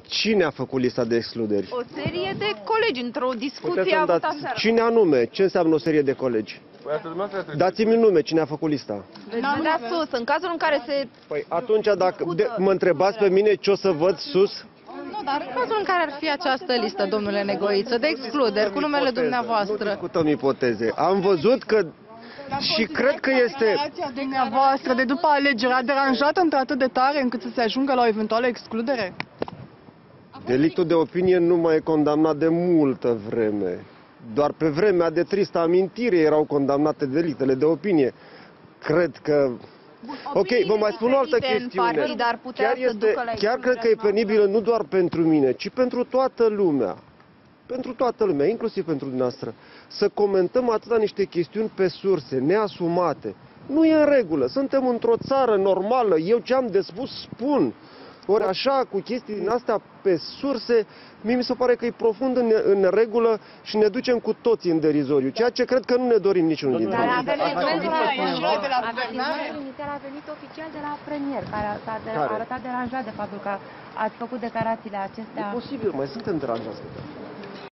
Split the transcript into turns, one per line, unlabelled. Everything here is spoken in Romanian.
Cine a făcut lista de excluderi?
O serie de colegi într-o discuție avută aseară.
Cine anume? Ce înseamnă o serie de colegi? Dați-mi nume, cine a făcut lista?
Veți vedea sus, în cazul în care se...
Păi atunci, dacă mă întrebați pe mine ce o să văd sus?
Nu, dar în cazul în care ar fi această listă, domnule Negoiță, de excluderi cu numele dumneavoastră.
Nu discutăm ipoteze. Am văzut că și cred că este...
Declarația dumneavoastră de după alegeri a deranjat într-atât de tare încât să se ajungă la o eventuală excludere?
Delictul de opinie nu mai e condamnat de multă vreme. Doar pe vremea de tristă amintire erau condamnate delictele de opinie. Cred că... Ok, vă mai spun o altă chestiune. Chiar cred că e penibilă nu doar pentru mine, ci pentru toată lumea. Pentru toată lumea, inclusiv pentru dumneavoastră. Să comentăm atâta niște chestiuni pe surse, neasumate. Nu e în regulă. Suntem într-o țară normală. Eu ce am de spus, spun. Ori așa, cu chestii din astea pe surse, mie mi se pare că e profund în regulă și ne ducem cu toții în derizoriu, ceea ce cred că nu ne dorim niciunul dintre noi.
Inițial a venit oficial de la premier, care s-a arătat deranjat de faptul că ați făcut declarațiile acestea.
E posibil, mai suntem deranjați.